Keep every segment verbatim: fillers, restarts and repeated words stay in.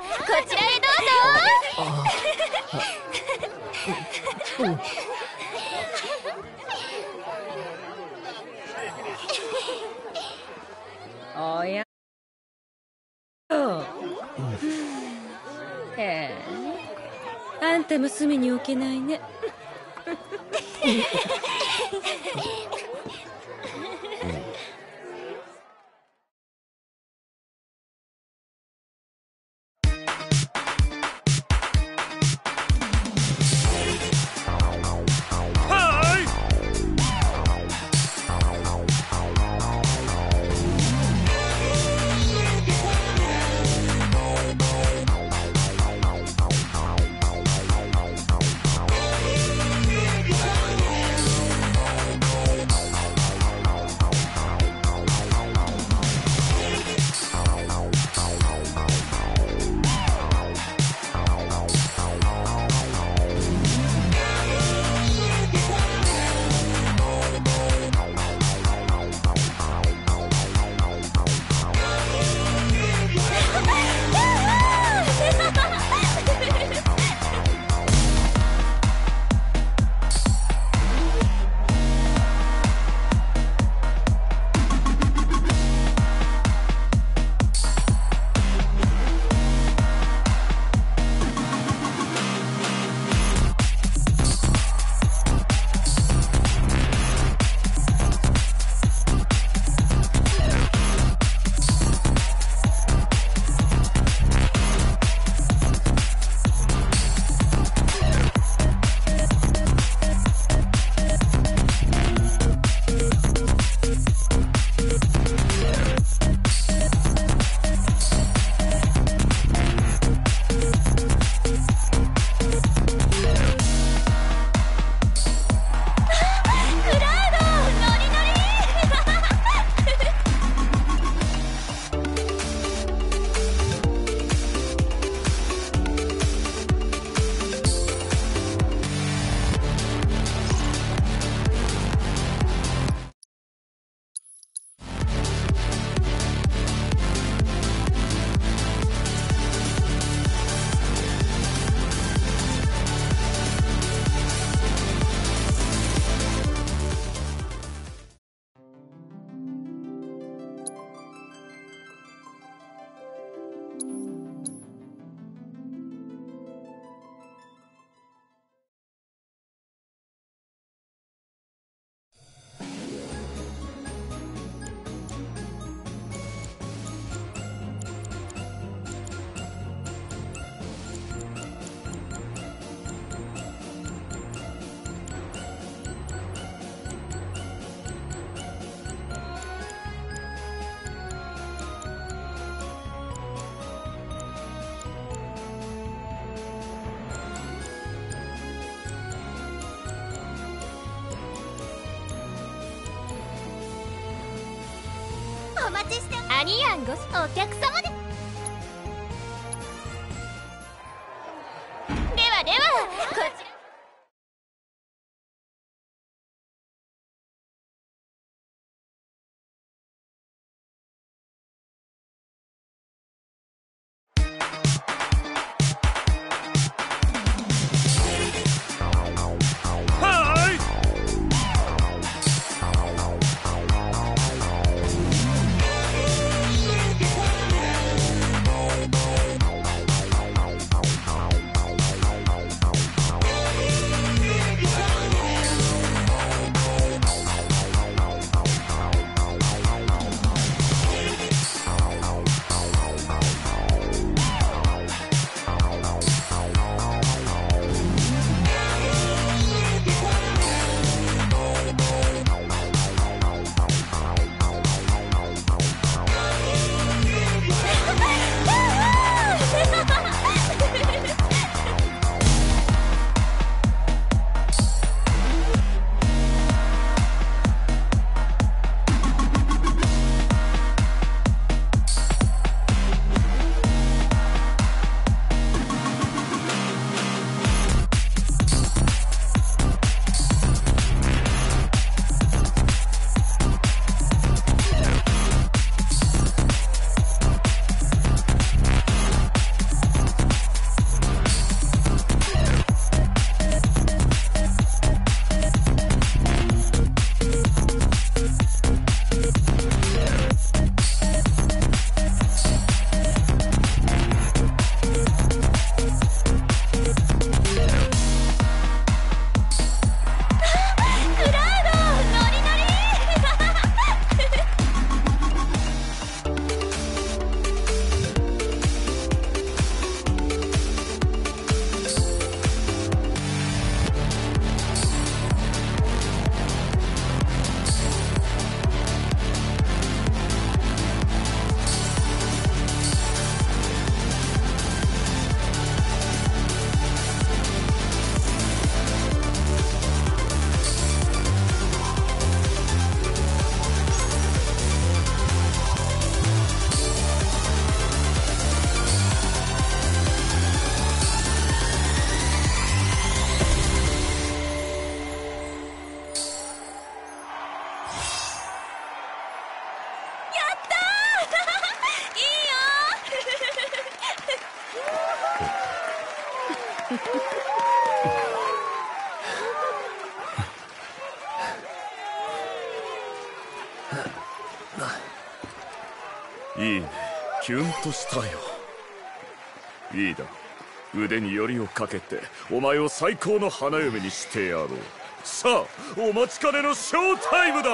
こちらへどうぞ。おやへえ、あんたも隅に置けないね。 お待ちしてアニヤンごお客様で。ではではこちら。 いいね、キュンとしたよ。いいだ、腕によりをかけてお前を最高の花嫁にしてやろう。さあ、お待ちかねのショータイムだ。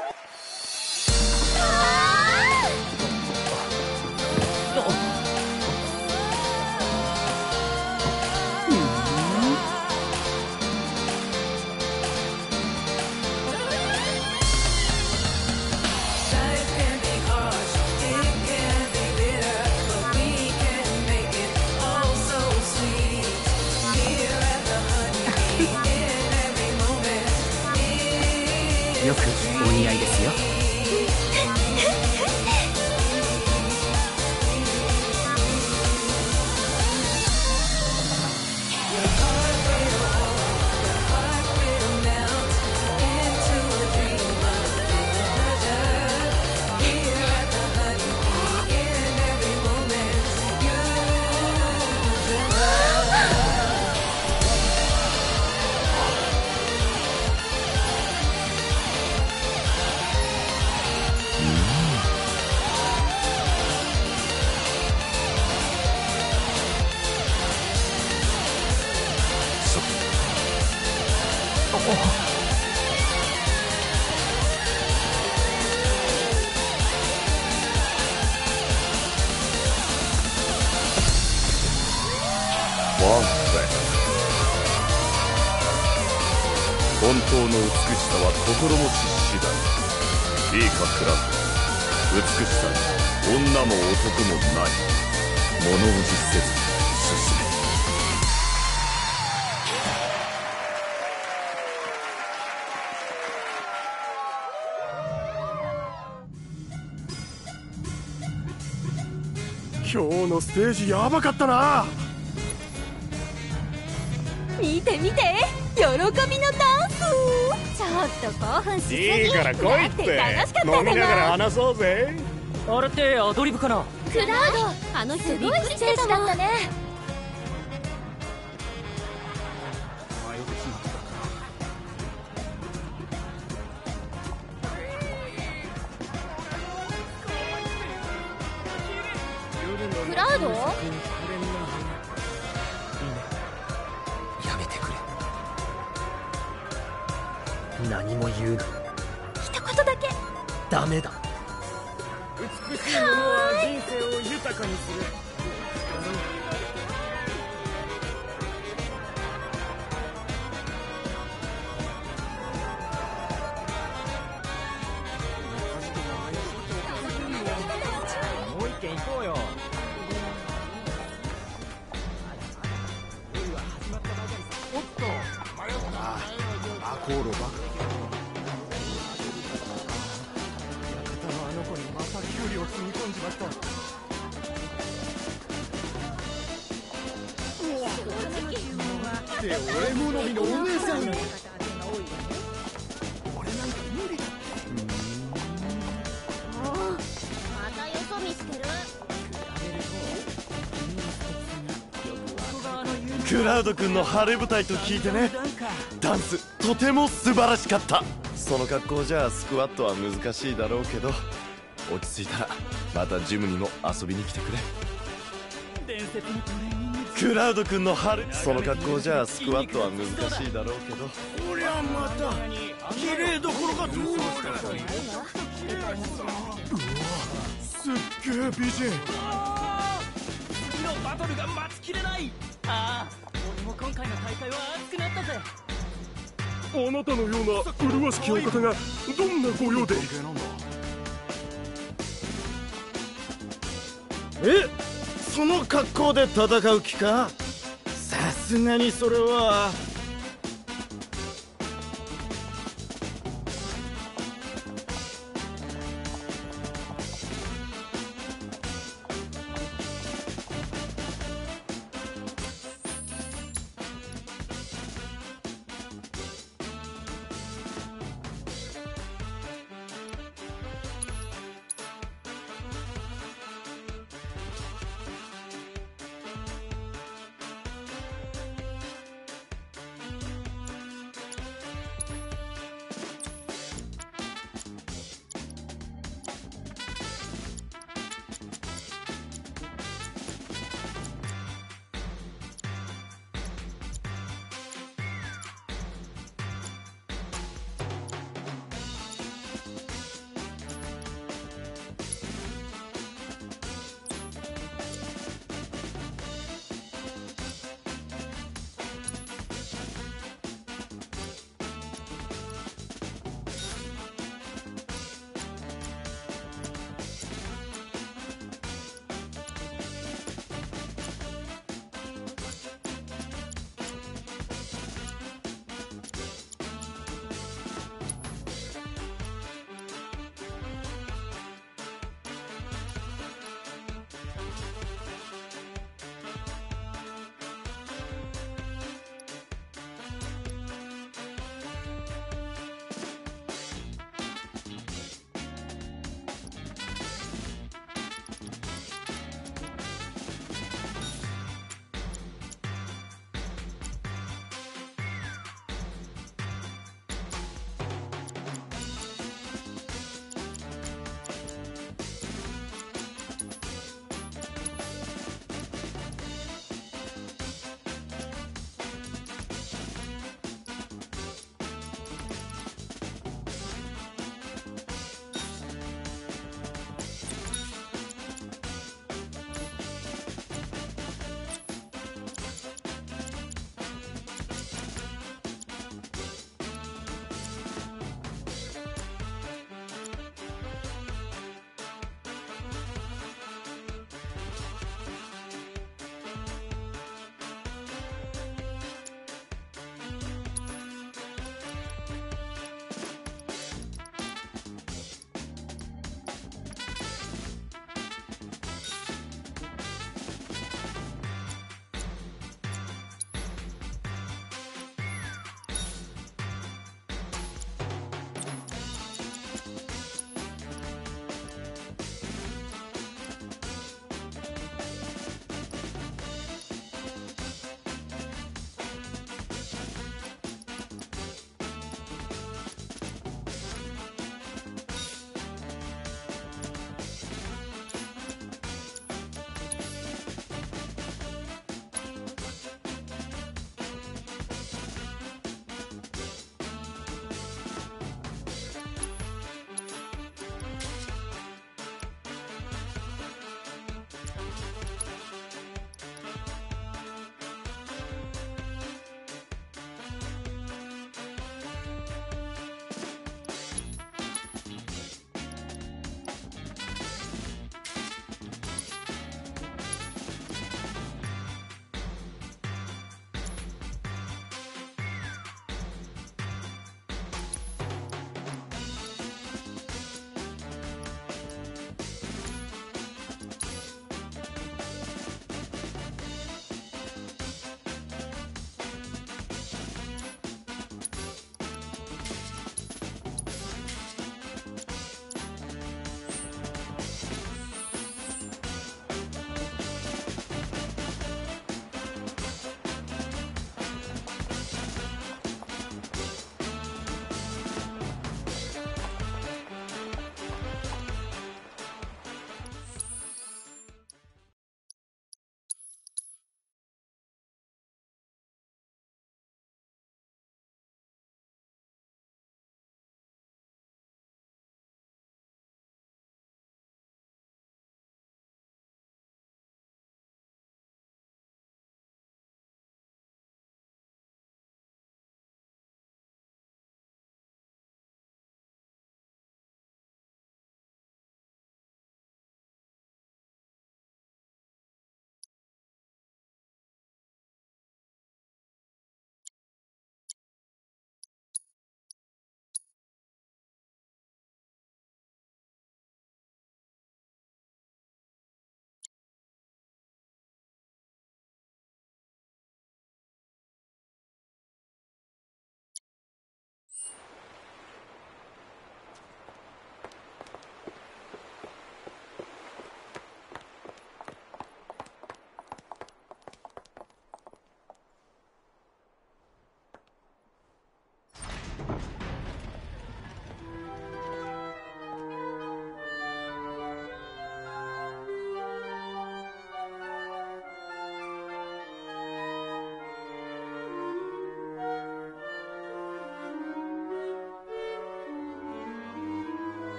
よくお似合いですよ。 本当の美しさは心持ち次第。いいかクラブ、美しさに女も男もない。物おじせず進め。 今日のステージやばかったな。 見て見て、喜びのダンス。ちょっと興奮しすぎ。 いいから来いって。 楽しかった飲みながら話そうぜ。 あれってアドリブかな。 クラウド、 あの人すごいびっくりステージだったね。クラウド？ やめてくれ。何も言うな。 一言だけ。 ダメだ。 美しいものは人生を豊かにする。もう一軒行こうよ。おっと、ああ、アコーロバ。あの子にまたキュウリを積み込んじまった。うわって俺好みのお姉さん。俺なんか無理だ。 またよそ見してる。 クラウド君の晴れ舞台と聞いてね。ダンスとても素晴らしかった。その格好じゃスクワットは難しいだろうけど、落ち着いたらまたジムにも遊びに来てくれ。クラウド君の晴れ、その格好じゃスクワットは難しいだろうけど、こりゃまた綺麗どころかどうだ。うわ、すっげえ美人。 次のバトルが待ちきれない。ああ、俺も今回の大会は熱くなったぜ。 あなたのような麗しきお方がどんなご用で。え、その格好で戦う気か。さすがにそれは。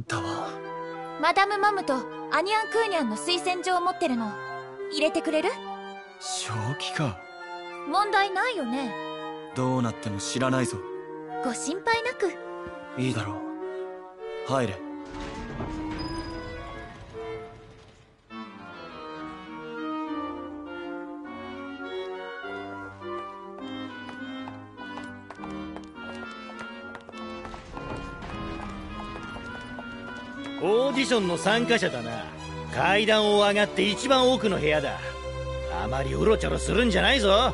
たはマダム・マムとアニャン・クーニャンの推薦状を持ってるの。入れてくれる？ 正気か。 問題ないよね。 どうなっても知らないぞ。 ご心配なく。 いいだろう。入れ。 オーディションの参加者だな。階段を上がって一番奥の部屋だ。あまりうろちょろするんじゃないぞ。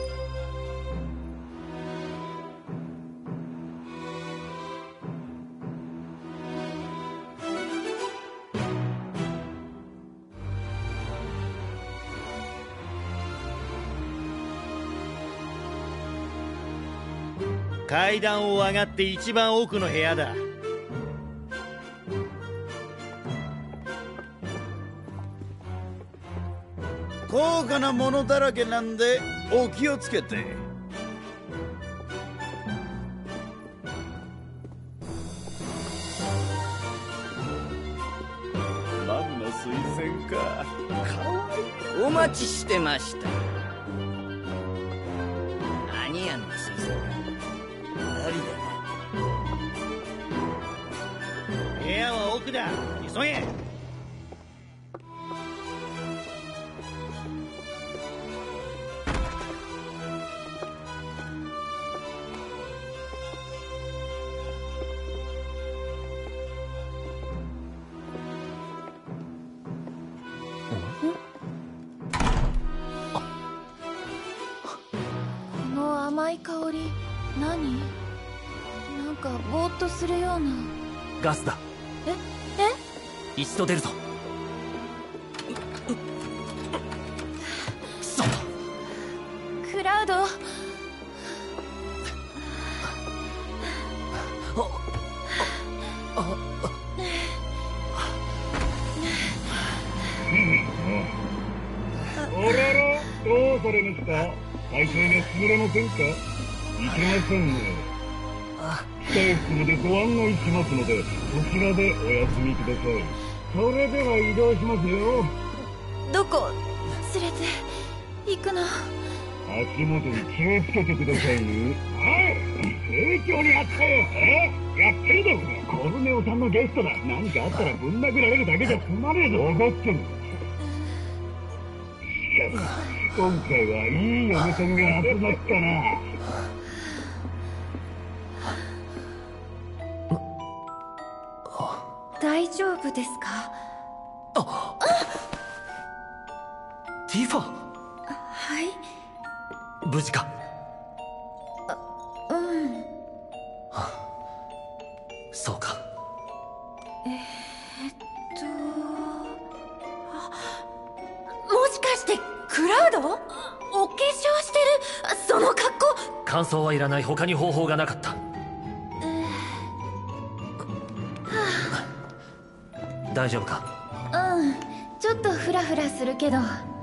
階段を上がって一番奥の部屋だ。 高価なものだらけなんでお気をつけて。 マムの推薦か。かわいい。 お待ちしてました。アニヤンの推薦か。ありだな。 部屋は奥だ。急げ。 この甘い香り、何？なんかぼーっとするような。 ガスだ。 ええ一度出るぞ。くそ。 クラウド。 あらら、どうされました？体調が優れませんか？いけませんね。控室までご案内しますので、こちらでお休みください。それでは移動しますよ。 どこ連れて行くの？ 足元に気をつけてくださいね。はい、盛況にあったよ。えやってるぞ、これ。コルネオさんのゲストだ。何かあったらぶん殴られるだけじゃ済まねえぞ。分かってる。しかし、今回はいい嫁さんが集まったな。 大丈夫ですか？ あティファ。 はい。 無事か？ うん。 そうか。 えー、っとあ、もしかしてクラウド？お化粧してるその格好。 感想はいらない。他に方法がなかった。大丈夫か？ うん、ちょっとフラフラするけど。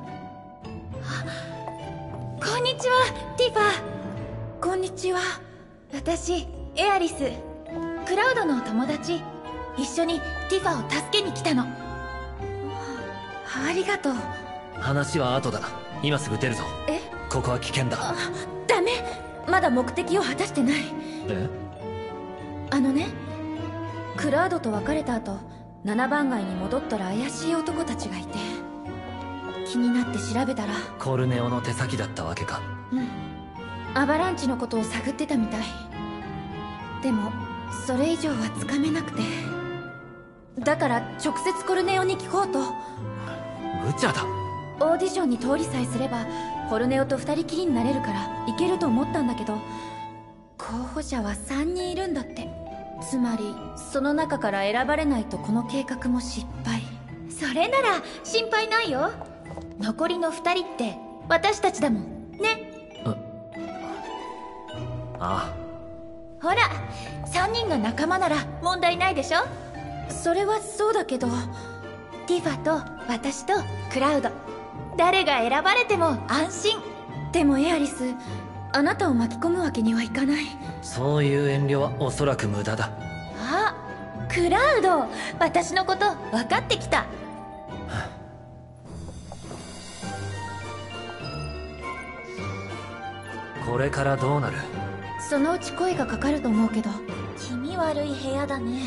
こんにちは、ティファ。こんにちは。私、エアリス。クラウドの友達。一緒にティファを助けに来たの。ありがとう。 話は後だ。今すぐ出るぞ。 え？ ここは危険だ。 あ、ダメ。まだ目的を果たしてない。 え？ あのね、クラウドと別れた後、七番街に戻ったら怪しい男たちがいて、気になって調べたらコルネオの手先だったわけか。 うん、アバランチのことを探ってたみたい。でもそれ以上はつかめなくて、だから直接コルネオに聞こうと。 無茶だ。 オーディションに通りさえすればコルネオと二人きりになれるからいけると思ったんだけど、候補者は三人いるんだって。つまりその中から選ばれないとこの計画も失敗。それなら心配ないよ。残りの二人って私たちだもんね。 ああ。 ほら、三人が仲間なら問題ないでしょ。それはそうだけど、ティファと私とクラウド、誰が選ばれても安心。でもエアリス、あなたを巻き込むわけにはいかない。 そういう遠慮はおそらく無駄だ。 あ、 クラウド、私のこと分かってきた。 これからどうなる？ そのうち声がかかると思うけど。 気味悪い部屋だね。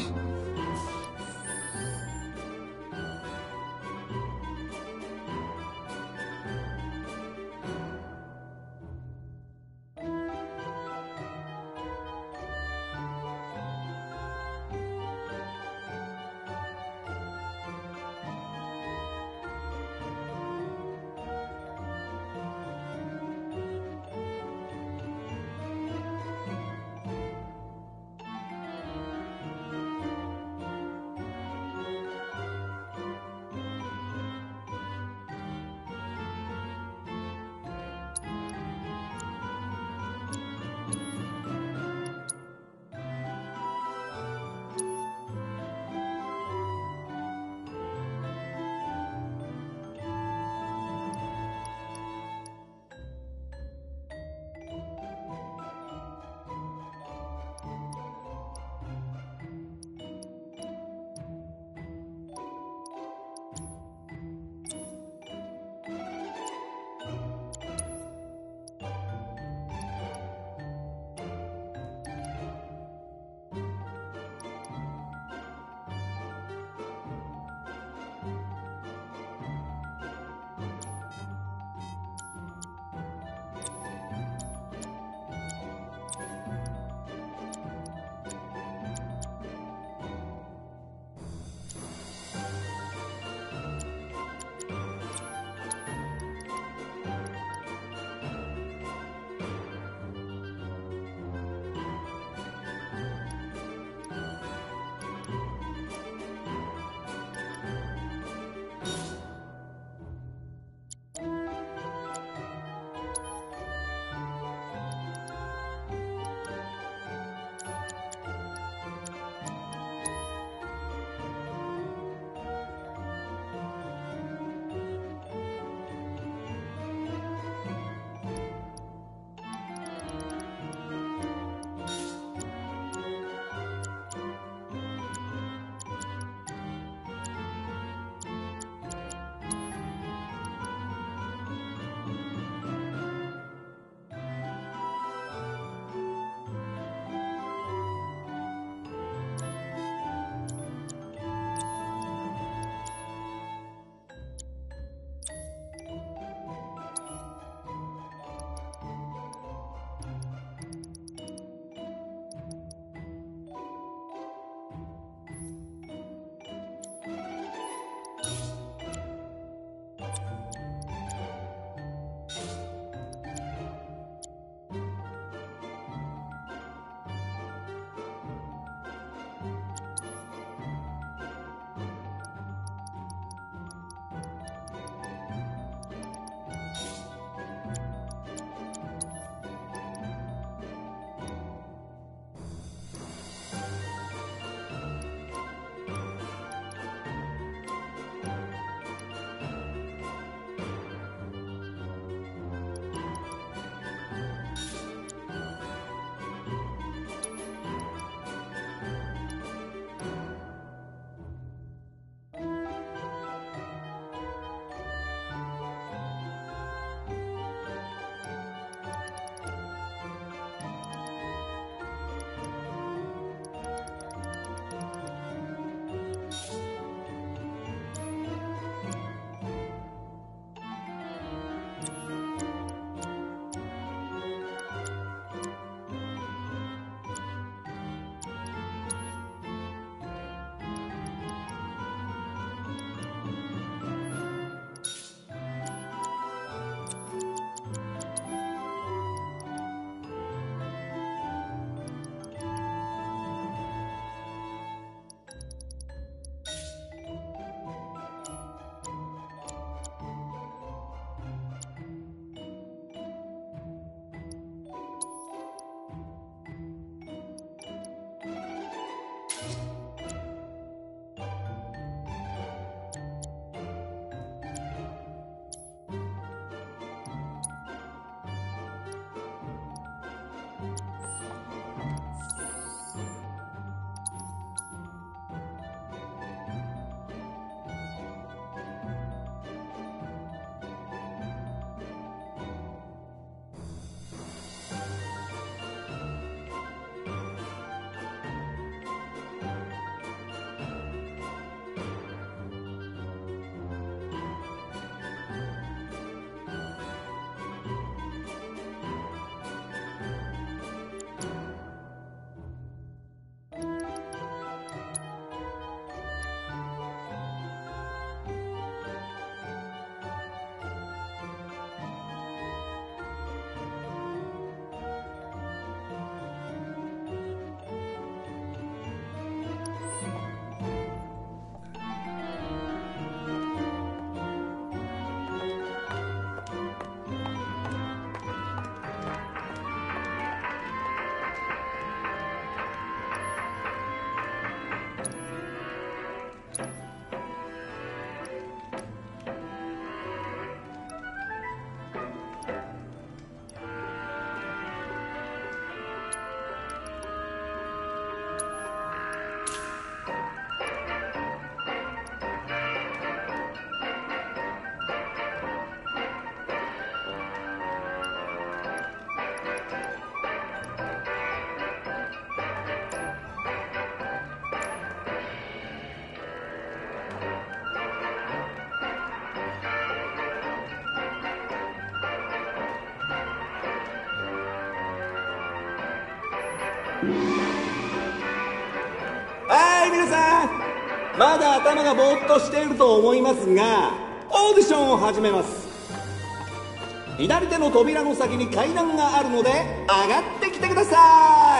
はい、皆さん、まだ頭がぼーっとしていると思いますが、オーディションを始めます。左手の扉の先に階段があるので上がってきてくださ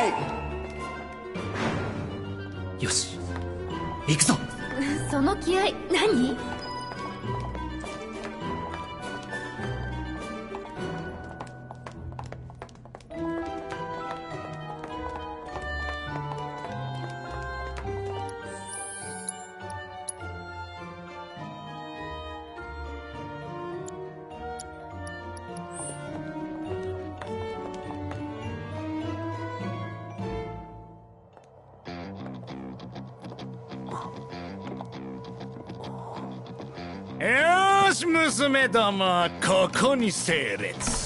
い。よし、行くぞ。 その気合何？ よーし、娘ども、ここに整列。